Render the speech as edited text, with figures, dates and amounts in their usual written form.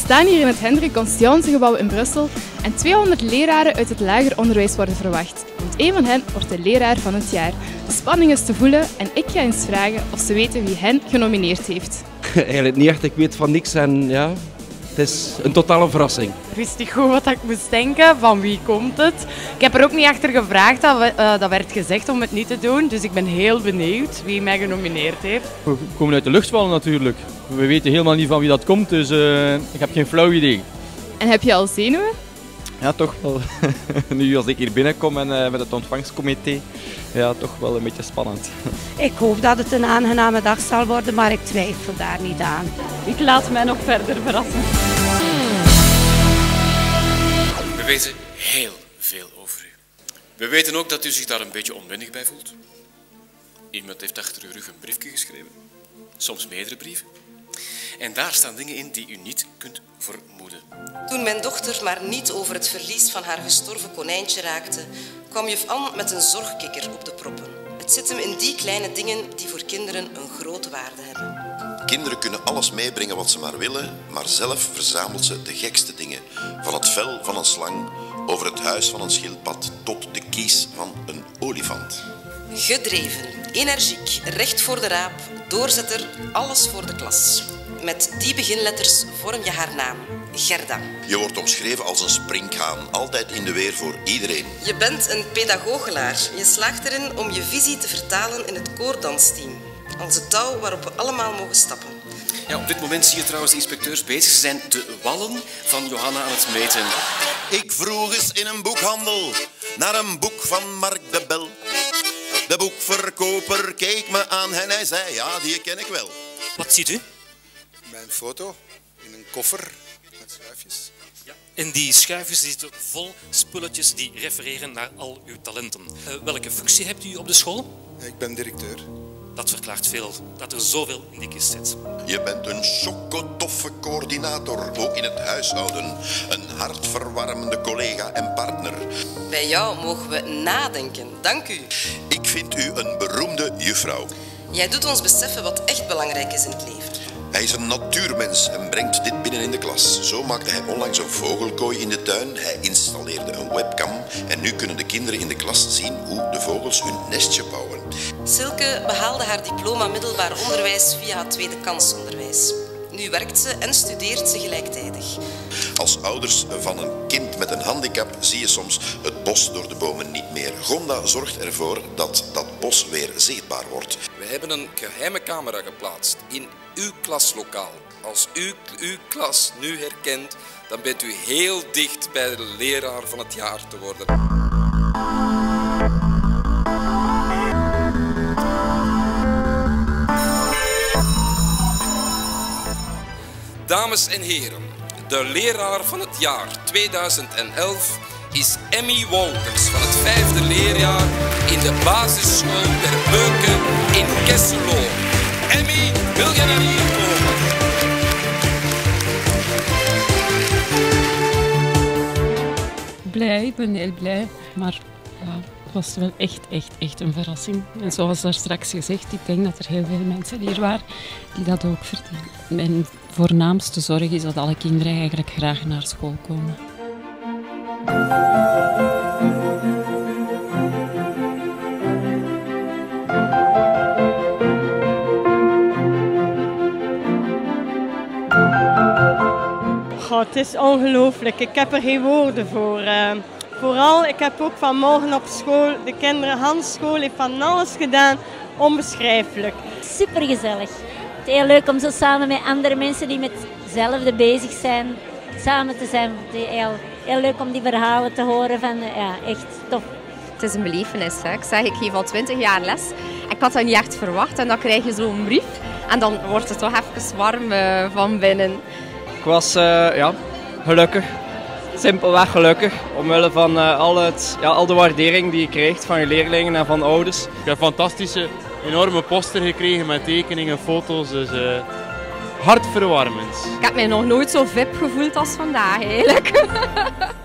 staan hier in het Hendrik Conscience-gebouw in Brussel en 200 leraren uit het lager onderwijs worden verwacht. Want één van hen wordt de leraar van het jaar. De spanning is te voelen en ik ga eens vragen of ze weten wie hen genomineerd heeft. Eigenlijk niet echt, ik weet van niks en ja, het is een totale verrassing. Ik wist niet goed wat ik moest denken, van wie komt het. Ik heb er ook niet achter gevraagd, dat werd gezegd om het niet te doen. Dus ik ben heel benieuwd wie mij genomineerd heeft. We komen uit de lucht vallen natuurlijk. We weten helemaal niet van wie dat komt, dus ik heb geen flauw idee. En heb je al zenuwen? Ja, toch wel. Nu als ik hier binnenkom en met het ontvangstcomité, ja, toch wel een beetje spannend. Ik hoop dat het een aangename dag zal worden, maar ik twijfel daar niet aan. Ik laat mij nog verder verrassen. We weten heel veel over u. We weten ook dat u zich daar een beetje onwennig bij voelt. Iemand heeft achter uw rug een briefje geschreven. Soms meerdere brieven. En daar staan dingen in die u niet kunt vermoeden. Toen mijn dochter maar niet over het verlies van haar gestorven konijntje raakte, kwam juf Anne met een zorgkikker op de proppen. Het zit hem in die kleine dingen die voor kinderen een grote waarde hebben. Kinderen kunnen alles meebrengen wat ze maar willen, maar zelf verzamelt ze de gekste dingen. Van het vel van een slang, over het huis van een schildpad, tot de kies van een olifant. Gedreven, energiek, recht voor de raap, doorzetter, alles voor de klas. Met die beginletters vorm je haar naam, Gerda. Je wordt omschreven als een sprinkhaan, altijd in de weer voor iedereen. Je bent een pedagogelaar. Je slaagt erin om je visie te vertalen in het koordansteam. Als het touw waarop we allemaal mogen stappen. Ja, op dit moment zie je trouwens de inspecteurs bezig. Ze zijn de wallen van Johanna aan het meten. Ik vroeg eens in een boekhandel naar een boek van Mark de Bel. De boekverkoper keek me aan en hij zei, ja, die ken ik wel. Wat ziet u? Mijn foto in een koffer met schuifjes. Ja. En die schuifjes zitten vol spulletjes die refereren naar al uw talenten. Welke functie hebt u op de school? Ik ben directeur. Dat verklaart veel, dat er zoveel in die kist zit. Je bent een chocotoffe coördinator, ook in het huishouden. Een hartverwarmende collega en partner. Bij jou mogen we nadenken. Dank u. Ik vind u een beroemde juffrouw. Jij doet ons beseffen wat echt belangrijk is in het leven. Hij is een natuurmens en brengt dit binnen in de klas. Zo maakte hij onlangs een vogelkooi in de tuin. Hij installeerde een webcam. En nu kunnen de kinderen in de klas zien hoe de vogels hun nestje bouwen. Silke behaalde haar diploma middelbaar onderwijs via het tweede kansonderwijs. Nu werkt ze en studeert ze gelijktijdig. Als ouders van een kind met een handicap zie je soms het bos door de bomen niet meer. Gonda zorgt ervoor dat dat bos weer zichtbaar wordt. We hebben een geheime camera geplaatst in uw klaslokaal. Als u uw klas nu herkent, dan bent u heel dicht bij de leraar van het jaar te worden. Dames en heren, de leraar van het jaar 2011 is Emmy Wolters van het 5e leerjaar in de basisschool Ter Beuke in Kesselo. Emmy, wil je naar hier komen? Blij, ik ben heel blij, maar ja, het was wel echt een verrassing. En zoals daar straks gezegd, ik denk dat er heel veel mensen hier waren die dat ook verdienen. Mijn voornaamste zorg is dat alle kinderen eigenlijk graag naar school komen. Oh, het is ongelooflijk. Ik heb er geen woorden voor. Vooral, ik heb ook vanmorgen op school, de kinderen, Hans School heeft van alles gedaan, onbeschrijfelijk. Supergezellig. Het is heel leuk om zo samen met andere mensen die met hetzelfde bezig zijn, samen te zijn. Het is heel leuk om die verhalen te horen van, ja, echt tof. Het is een belevenis. Hè. Ik geef al 20 jaar les. Ik had dat niet echt verwacht en dan krijg je zo'n brief en dan wordt het toch even warm van binnen. Ik was gelukkig, simpelweg gelukkig, omwille van al de waardering die je krijgt van je leerlingen en van ouders. Ik heb een fantastische, enorme poster gekregen met tekeningen, foto's, dus hartverwarmend. Ik heb mij nog nooit zo vip gevoeld als vandaag eigenlijk.